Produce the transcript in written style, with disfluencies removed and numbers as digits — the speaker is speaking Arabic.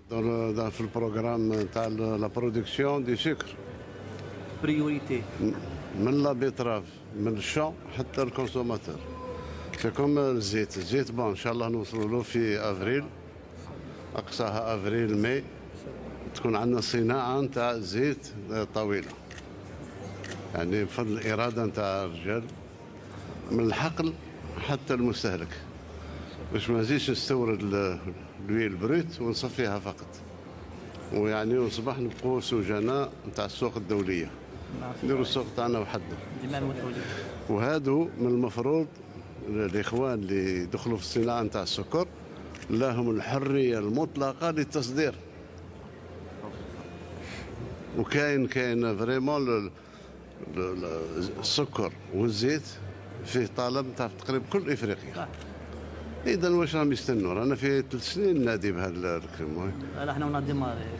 في البروغرام تاع لا برودكسيون دي سكر بريوريتي. من لا بيتراف من الشون حتى الكونسوماتور. سي كوم الزيت بون ان شاء الله نوصلوا له في افريل، اقصاها افريل ماي تكون عندنا صناعه نتاع الزيت طويله، يعني بفضل الاراده نتاع الرجال من الحقل حتى المستهلك، باش ما نزيدش نستورد الويل بروت ونصفيها فقط، ويعني ونصبح نبقوا سجناء نتاع السوق الدوليه، نديروا السوق تاعنا وحدنا. وهادو من المفروض الاخوان اللي يدخلوا في الصناعه نتاع السكر لهم الحريه المطلقه للتصدير، وكاين فريمون السكر والزيت فيه طلب نتاع تقريبا كل افريقيا. اذا واش راهم يستنوا؟ رانا في 3 سنين نادي بهذا الكلام. لا احنا منظمه